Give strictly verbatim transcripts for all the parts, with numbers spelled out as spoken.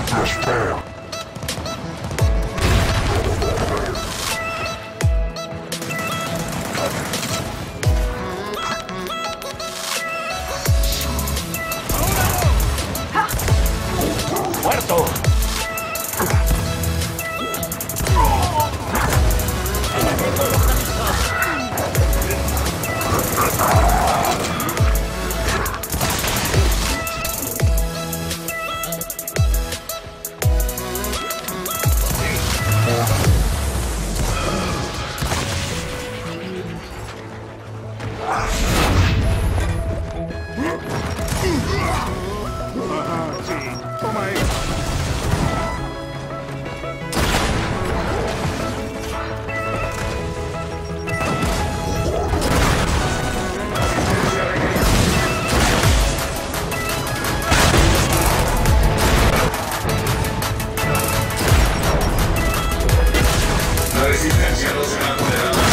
¡Muerto! La resistencia no será tolerada.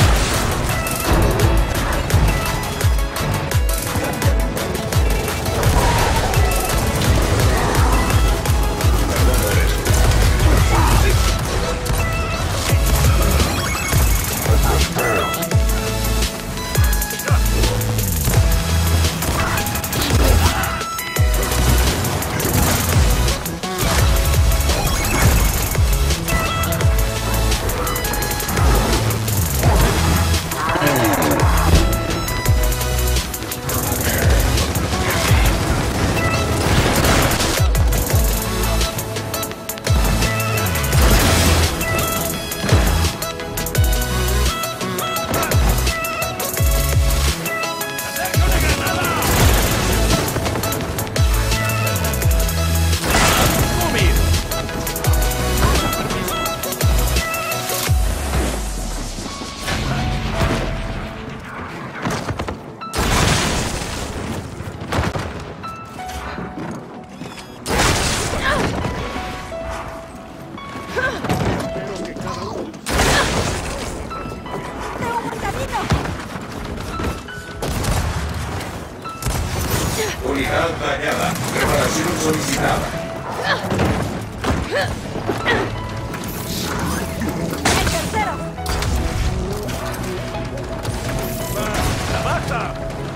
Unidad dañada. Reparación solicitada. ¡El tercero! ¡Basta!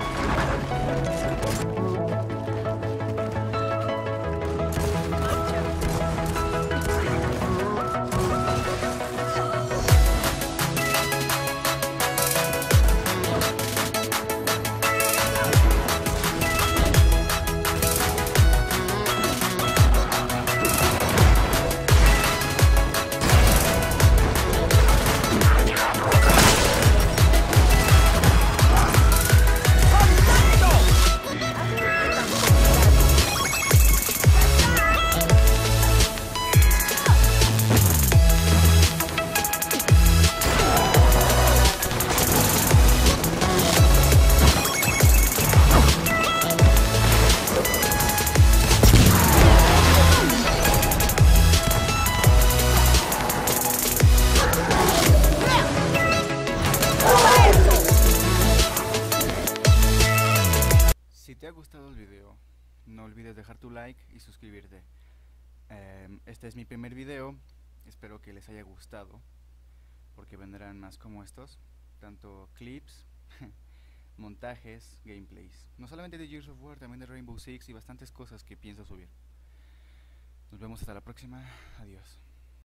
Si te ha gustado el video, no olvides dejar tu like y suscribirte. Eh, este es mi primer video, espero que les haya gustado, porque vendrán más como estos, tanto clips, montajes, gameplays, no solamente de Gears of War, también de Rainbow Six y bastantes cosas que pienso subir. Nos vemos hasta la próxima, adiós.